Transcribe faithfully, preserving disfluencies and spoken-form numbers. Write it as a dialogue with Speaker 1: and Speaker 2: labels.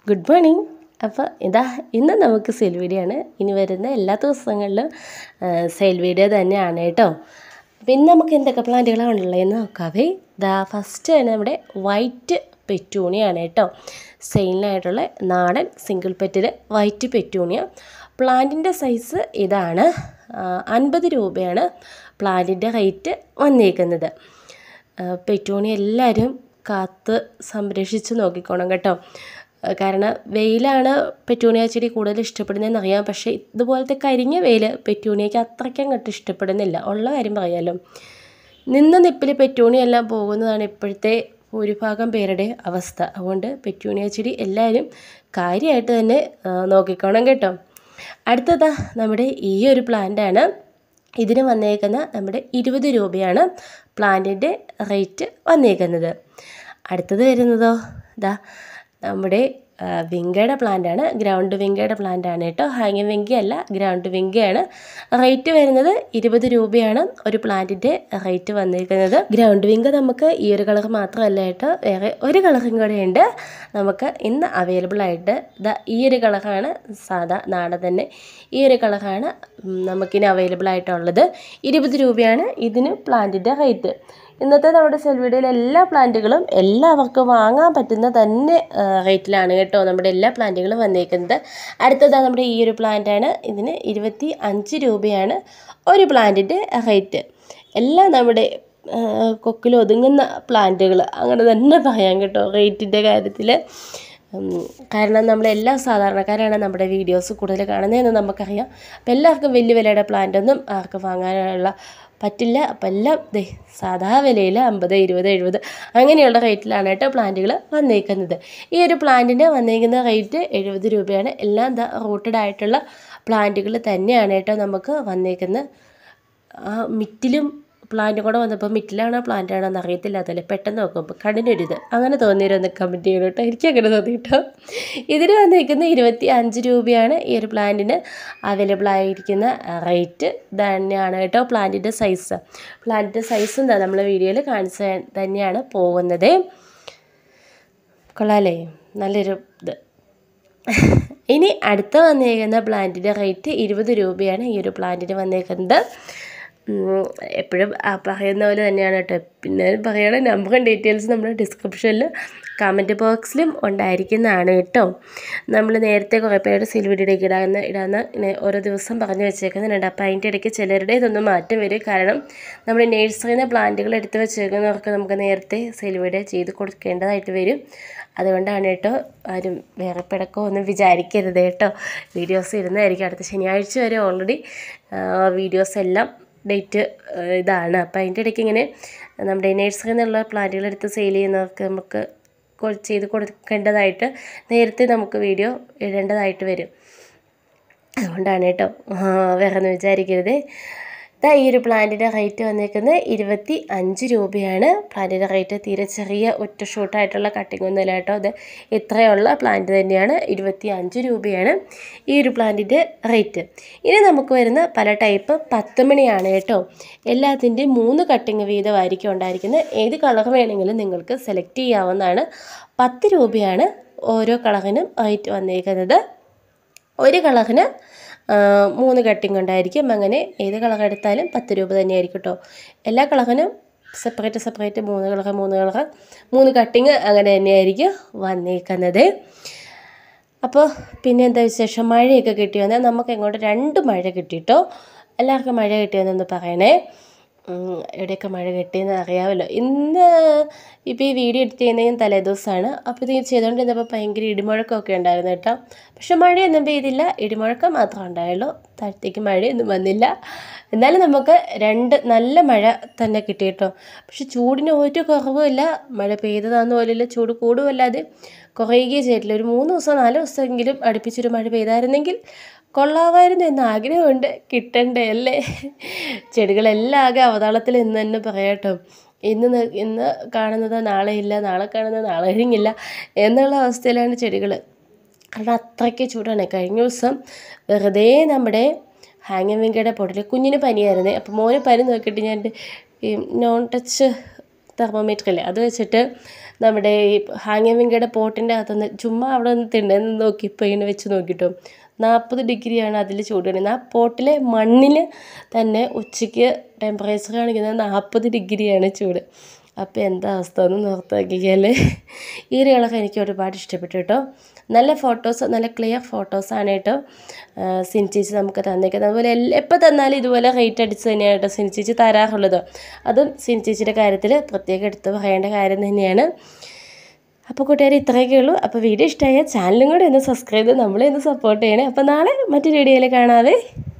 Speaker 1: Good morning. അപ്പോൾ ഇതാ ഇന്ന് നമുക്ക് സെയിൽ വീഡിയോ ആണ്. ഇനി വരുന്ന എല്ലാ ദിവസങ്ങളിലും സെയിൽ വീഡിയോ തന്നെയാണ് കേട്ടോ. അപ്പോൾ ഇന്ന് നമുക്ക് എന്തൊക്കെ പ്ലാന്റുകളാണ് ഉള്ളതെന്ന് നോക്കാവേ. ഇതാ ഫസ്റ്റ് തന്നെ നമ്മുടെ വൈറ്റ് പെറ്റൂണിയാണ് കേട്ടോ. സെയിലിനായിട്ടുള്ള നാടൻ സിംഗിൾ പെറ്റിൽ വൈറ്റ് പെറ്റൂണിയ. പ്ലാന്റിൻ്റെ സൈസ് ഇതാണ്. അൻപത് രൂപയാണ് പ്ലാന്റിൻ്റെ റേറ്റ് വന്നേക്കുന്നത്. പെറ്റൂണി എല്ലാവരും കാത്ത് സംരക്ഷിച്ച് നോക്കിക്കോണം കേട്ടോ. കാരണം വെയിലാണ് പെറ്റൂണിയ ചെടി കൂടുതൽ ഇഷ്ടപ്പെടുന്നതെന്ന് അറിയാം. പക്ഷേ ഇതുപോലത്തെ കരിഞ്ഞ വെയിൽ പെറ്റൂണിയയ്ക്ക് അത്രയ്ക്ക് അങ്ങോട്ട് ഇഷ്ടപ്പെടുന്നില്ല. ഉള്ള കാര്യം പറയാമല്ലോ. നിന്ന നിപ്പിൽ പെറ്റൂണിയെല്ലാം പോകുന്നതാണ് ഇപ്പോഴത്തെ ഭൂരിഭാഗം പേരുടെ അവസ്ഥ. അതുകൊണ്ട് പെറ്റൂണിയ ചെടി എല്ലാവരും കാര്യമായിട്ട് തന്നെ നോക്കിക്കോണം കേട്ടോ. അടുത്തതാ നമ്മുടെ ഈ ഒരു പ്ലാന്റാണ്. ഇതിന് വന്നേക്കുന്ന നമ്മുടെ ഇരുപത് രൂപയാണ് പ്ലാന്റിൻ്റെ റേറ്റ് വന്നേക്കുന്നത്. അടുത്തത് വരുന്നതോ ഇതാ നമ്മുടെ വിങ്കയുടെ പ്ലാന്റാണ്. ഗ്രൗണ്ട് വിങ്കയുടെ പ്ലാന്റാണ് കേട്ടോ. ഹാങ്ങിങ് വിങ്കയല്ല, ഗ്രൗണ്ട് വിങ്കയാണ്. റേറ്റ് വരുന്നത് ഇരുപത് രൂപയാണ് ഒരു പ്ലാന്റിൻ്റെ റേറ്റ് വന്നിരിക്കുന്നത്. ഗ്രൗണ്ട് വിങ്ക നമുക്ക് ഈ ഒരു കളർ മാത്രമല്ല കേട്ടോ, വേറെ ഒരു കളറും കൂടെ ഉണ്ട് നമുക്ക് ഇന്ന് അവൈലബിൾ ആയിട്ട്. ഇതാ ഈ ഒരു കളറാണ് സാധാ നാടൻ തന്നെ. ഈ ഒരു കളറാണ് നമുക്കിനി അവൈലബിൾ ആയിട്ടുള്ളത്. ഇരുപത് രൂപയാണ് ഇതിന് പ്ലാന്റിൻ്റെ റേറ്റ്. ഇന്നത്തെ നമ്മുടെ സെൽ വീഡിയോയിലെ എല്ലാ പ്ലാന്റുകളും എല്ലാവർക്കും വാങ്ങാൻ പറ്റുന്ന തന്നെ റേറ്റിലാണ് കേട്ടോ നമ്മുടെ എല്ലാ പ്ലാന്റുകളും വന്നേക്കുന്നത്. അടുത്തതാണ് നമ്മുടെ ഈ ഒരു പ്ലാന്റാണ്. ഇതിന് ഇരുപത്തി അഞ്ച് രൂപയാണ് ഒരു പ്ലാന്റിൻ്റെ റേറ്റ്. എല്ലാം നമ്മുടെ കൊക്കിൽ ഒതുങ്ങുന്ന പ്ലാന്റുകൾ അങ്ങനെ തന്നെ പറയാം കേട്ടോ റേറ്റിൻ്റെ കാര്യത്തിൽ. കാരണം നമ്മളെല്ലാം സാധാരണക്കാരാണ് നമ്മുടെ വീഡിയോസ് കൂടുതൽ കാണുന്നതെന്ന് നമുക്കറിയാം. അപ്പം എല്ലാവർക്കും വലിയ വിലയുടെ പ്ലാന്റൊന്നും ആർക്കും വാങ്ങാനുള്ള പറ്റില്ല. അപ്പം എല്ലാം ദേ സാധാ വിലയിൽ അമ്പത് ഇരുപത് എഴുപത് അങ്ങനെയുള്ള റേറ്റിലാണ് കേട്ടോ പ്ലാന്റുകൾ വന്നേക്കുന്നത്. ഈ ഒരു പ്ലാന്റിന് വന്നേക്കുന്ന റേറ്റ് എഴുപത് രൂപയാണ്. എല്ലാം എന്താ റൂട്ടഡ് ആയിട്ടുള്ള പ്ലാന്റുകൾ തന്നെയാണ് കേട്ടോ നമുക്ക് വന്നേക്കുന്നത്. ആ മിറ്റിലും പ്ലാന്റ് കൂടെ വന്നപ്പോൾ മിറ്റിലാണോ പ്ലാന്റാണോ എന്ന് അറിയത്തില്ല. അതല്ലേ പെട്ടെന്ന് നോക്കുമ്പോൾ കണ്ണിനൊരിത് അങ്ങനെ തോന്നിയിരുന്ന് കമൻറ്റ് ചെയ്യണം കേട്ടോ. എനിക്കങ്ങനെ തോന്നി കേട്ടോ. ഇതിന് വന്നിരിക്കുന്ന ഇരുപത്തി അഞ്ച് രൂപയാണ് ഈ ഒരു പ്ലാന്റിന് അവൈലബിൾ ആയിരിക്കുന്ന റേറ്റ് തന്നെയാണ് കേട്ടോ. പ്ലാന്റിൻ്റെ സൈസ് പ്ലാന്റിൻ്റെ സൈസ് എന്താ നമ്മൾ വീഡിയോയിൽ കാണിച്ച് തന്നെയാണ് പോകുന്നത്. കൊള്ളാലേ, നല്ലൊരു ഇത്. ഇനി അടുത്ത വന്നേക്കുന്ന പ്ലാന്റിൻ്റെ റേറ്റ് ഇരുപത് രൂപയാണ് ഈ ഒരു പ്ലാന്റിന് വന്നേക്കുന്നത്. എപ്പോഴും പറയുന്ന പോലെ തന്നെയാണ് കേട്ടോ. പിന്നെ പറയുന്ന നമ്പറും ഡീറ്റെയിൽസ് നമ്മുടെ ഡിസ്ക്രിപ്ഷനിൽ കമൻറ്റ് ബോക്സിലും ഉണ്ടായിരിക്കുന്നതാണ് കേട്ടോ. നമ്മൾ നേരത്തെ കുറേ പേരുടെ സെയിൽ വീഡിയോയിലേക്ക് ഇടാന്ന് ഇടാന്ന് ഇങ്ങനെ ഓരോ ദിവസം പറഞ്ഞു വെച്ചേക്കുന്നുണ്ട്. അപ്പോൾ അതിൻ്റെ ഇടയ്ക്ക് ചിലരുടെ ഇതൊന്നും മാറ്റം വരും. കാരണം നമ്മൾ നഴ്സറിയിൽ നിന്ന് പ്ലാന്റുകൾ എടുത്ത് വെച്ചേക്കുന്നവർക്ക് നമുക്ക് നേരത്തെ സെയിൽ വീഡിയോ ചെയ്ത് കൊടുക്കേണ്ടതായിട്ട് വരും. അതുകൊണ്ടാണ് കേട്ടോ. ആരും വേറെ പിടക്കോ ഒന്നും വിചാരിക്കരുത് കേട്ടോ. വീഡിയോസ് ഇടുന്നതായിരിക്കും. അടുത്ത ശനിയാഴ്ച വരെ ഓൾറെഡി വീഡിയോസ് എല്ലാം ഡേറ്റ് ഇതാണ്. അപ്പോൾ അതിൻ്റെ ഇടയ്ക്ക് ഇങ്ങനെ നമ്മുടെ നഴ്സറിയിൽ നിന്നുള്ള പ്ലാന്റുകൾ എടുത്ത് സെയിൽ ചെയ്യുന്നവർക്ക് നമുക്ക് ചെയ്ത് കൊടുക്കേണ്ടതായിട്ട് നേരത്തെ നമുക്ക് വീഡിയോ ഇടേണ്ടതായിട്ട് വരും. അതുകൊണ്ടാണ് കേട്ടോ, വേറെ ഒന്നും വിചാരിക്കരുത്. ഈ ഒരു പ്ലാന്റിൻ്റെ റേറ്റ് വന്നേക്കുന്നത് ഇരുപത്തി അഞ്ച് രൂപയാണ്. പ്ലാന്റിൻ്റെ റേറ്റ് തീരെ ചെറിയ ഒറ്റ ഷൂട്ടായിട്ടുള്ള കട്ടിംഗ് ഒന്നുമില്ല കേട്ടോ. അത് ഇത്രയുള്ള പ്ലാന്റ് തന്നെയാണ്. ഇരുപത്തി അഞ്ച് രൂപയാണ് ഈ ഒരു പ്ലാന്റിൻ്റെ റേറ്റ്. ഇനി നമുക്ക് വരുന്ന പല ടൈപ്പ് പത്ത് മണിയാണ് കേട്ടോ. എല്ലാത്തിൻ്റെയും മൂന്ന് കട്ടിങ് വീതമായിരിക്കും ഉണ്ടായിരിക്കുന്നത്. ഏത് കളർ വേണമെങ്കിലും നിങ്ങൾക്ക് സെലക്ട് ചെയ്യാവുന്നതാണ്. പത്ത് രൂപയാണ് ഓരോ കളറിനും റേറ്റ് വന്നേക്കുന്നത്. ഒരു കളറിന് മൂന്ന് കട്ടിങ് ഉണ്ടായിരിക്കും. അങ്ങനെ ഏത് കളർ എടുത്താലും പത്ത് രൂപ തന്നെയായിരിക്കും കേട്ടോ. എല്ലാ കളറിനും സെപ്പറേറ്റ് സെപ്പറേറ്റ് മൂന്ന് കളർ മൂന്ന് കളർ മൂന്ന് കട്ടിങ് അങ്ങനെ തന്നെയായിരിക്കും വന്നേക്കുന്നത്. അപ്പോൾ പിന്നെ എന്താ വിശേഷം? മഴയൊക്കെ കിട്ടി വന്നാൽ നമുക്ക് എങ്ങോട്ട് രണ്ട് മഴ കിട്ടിയിട്ടോ. എല്ലാവർക്കും മഴ കിട്ടിയെന്നൊന്ന് പറയണേ. എവിടെയൊക്കെ മഴ കിട്ടിയെന്ന് അറിയാമല്ലോ. ഇന്ന് ഇപ്പോൾ ഈ വീഡിയോ എഡിറ്റ് ചെയ്യുന്നതും തലേദിവസമാണ്. അപ്പോൾ ഇത് ചെയ്തുകൊണ്ടിരുന്നപ്പോൾ ഭയങ്കര ഇടിമുഴക്കമൊക്കെ ഉണ്ടായിരുന്നു കേട്ടോ. പക്ഷെ മഴയൊന്നും പെയ്തില്ല, ഇടിമുഴക്കം മാത്രമേ ഉണ്ടായുള്ളൂ. താഴത്തേക്ക് മഴയൊന്നും വന്നില്ല. എന്നാലും നമുക്ക് രണ്ട് നല്ല മഴ തന്നെ കിട്ടി കേട്ടോ. പക്ഷെ ചൂടിന് ഒരു കുറവുമില്ല. മഴ പെയ്തതാണെന്ന് പോലില്ല, ചൂട് കൂടുമല്ലാതെ കുറയുകയും ചെയ്തിട്ടില്ല. ഒരു മൂന്ന് ദിവസം നാല് ദിവസമെങ്കിലും അടുപ്പിച്ചൊരു മഴ പെയ്തായിരുന്നെങ്കിൽ കൊള്ളാമായിരുന്നു എന്ന് ആഗ്രഹമുണ്ട്. കിട്ടണ്ടേ അല്ലേ? ചെടികളെല്ലാം ആകെ അവതാളത്തിൽ എന്ന് തന്നെ പറയാട്ടോ. ഇന്ന് ഇന്ന് കാണുന്നത് നാളെ ഇല്ല, നാളെ കാണുന്നത് നാളെ കഴിഞ്ഞില്ല എന്നുള്ള അവസ്ഥയിലാണ് ചെടികൾ. കാരണം അത്രയ്ക്ക് ചൂടാണ്. കഴിഞ്ഞ ദിവസം വെറുതെ നമ്മുടെ ഹാങ്ങിങ് വിങ്കയുടെ പൊടിൽ കുഞ്ഞിന് പനിയായിരുന്നേ. അപ്പോൾ മോന് പനി നോക്കിയിട്ട് ഞാൻ ഈ നോൺ ടച്ച് തെർമോമീറ്റർ ഇല്ലേ അത് വെച്ചിട്ട് നമ്മുടെ ഈ ഹാങ്ങിങ് വിങ്കയുടെ പോട്ടിൻ്റെ അകത്തുനിന്ന് ചുമ്മാ അവിടെ നിന്ന് തിണ്ണയിൽ നോക്കി ഇപ്പോൾ ഇങ്ങനെ വെച്ച് നോക്കിയിട്ടു നാൽപ്പത് ഡിഗ്രിയാണ് അതിൽ ചൂട് കാണിക്കുന്നത്. ആ പോട്ടിലെ മണ്ണിൽ തന്നെ ഉച്ചയ്ക്ക് ടെമ്പറേച്ചർ കാണിക്കുന്നത് നാൽപ്പത് ഡിഗ്രിയാണ് ചൂട്. അപ്പോൾ എന്താ അവസ്ഥ ഒന്ന് നോക്കിയാൽ ഈ ഒരു കളർ എനിക്ക് ഒരുപാട് ഇഷ്ടപ്പെട്ടു കേട്ടോ. നല്ല ഫോട്ടോസ്, നല്ല ക്ലിയർ ഫോട്ടോസാണ് കേട്ടോ സിനി ചേച്ചി നമുക്ക് തന്നേക്കുന്നത്. അതുപോലെ എപ്പോൾ തന്നാലും ഇതുപോലെ റേറ്റ് അടിച്ച് തന്നെയാണ് കേട്ടോ സിനി ചേച്ചി തരാറുള്ളത്. അതും സിനി ചേച്ചിയുടെ കാര്യത്തിൽ പ്രത്യേകം എടുത്ത് പറയേണ്ട കാര്യം തന്നെയാണ്. അപ്പോൾ കൂട്ടുകാർ ഇത്രയൊക്കെ ഉള്ളൂ. അപ്പോൾ വീഡിയോ ഇഷ്ടമായാൽ ചാനലും കൂടെ ഒന്ന് സബ്സ്ക്രൈബ് ചെയ്ത് നമ്മളെ ഒന്ന് സപ്പോർട്ട് ചെയ്യണേ. അപ്പോൾ നാളെ മറ്റൊരു വീഡിയോയിൽ കാണാവേ.